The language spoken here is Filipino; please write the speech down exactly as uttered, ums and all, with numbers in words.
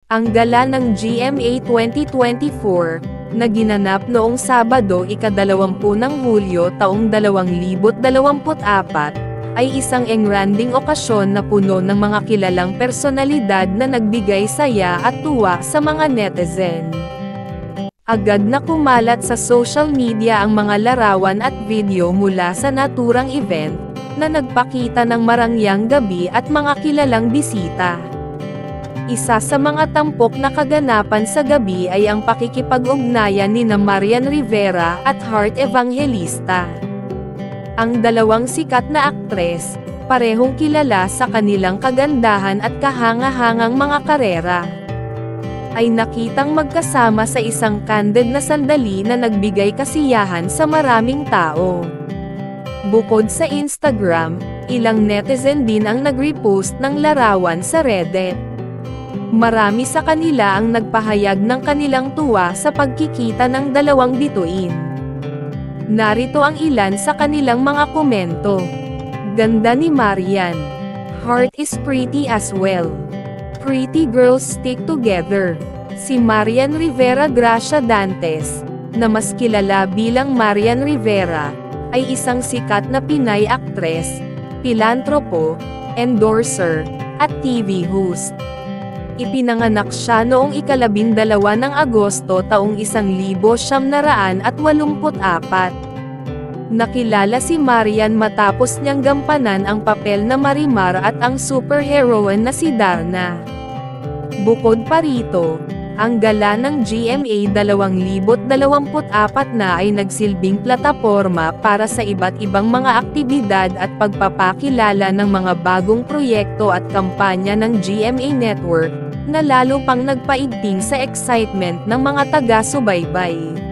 Ang gala ng G M A twenty twenty-four, na ginanap noong Sabado ikadalawampu ng Hulyo taong dalawang libo't dalawampu't apat, ay isang engranding okasyon na puno ng mga kilalang personalidad na nagbigay saya at tuwa sa mga netizen. Agad na kumalat sa social media ang mga larawan at video mula sa naturang event, na nagpakita ng marangyang gabi at mga kilalang bisita. Isa sa mga tampok na kaganapan sa gabi ay ang pakikipag-ugnayan nina Marian Rivera at Heart Evangelista. Ang dalawang sikat na aktres, parehong kilala sa kanilang kagandahan at kahanga-hangang mga karera, ay nakitang magkasama sa isang candid na sandali na nagbigay kasiyahan sa maraming tao. Bukod sa Instagram, ilang netizen din ang nag-repost ng larawan sa Reddit. Marami sa kanila ang nagpahayag ng kanilang tuwa sa pagkikita ng dalawang bituin. Narito ang ilan sa kanilang mga komento. Ganda ni Marian. Heart is pretty as well. Pretty girls stick together. Si Marian Rivera Gracia Dantes, na mas kilala bilang Marian Rivera, ay isang sikat na Pinay aktres, pilantropo, endorser, at T V host. Ipinanganak siya noong ikalabindalawa ng Agosto taong isang libo siyam na raan at walumput apat. Nakilala si Marian matapos niyang gampanan ang papel na Marimar at ang superheroine na si Darna. Bukod pa rito, ang gala ng G M A dalawang libo't dalawamput apat na ay nagsilbing plataporma para sa iba't ibang mga aktibidad at pagpapakilala ng mga bagong proyekto at kampanya ng G M A Network, na lalo pang nagpaigting sa excitement ng mga taga-subaybay.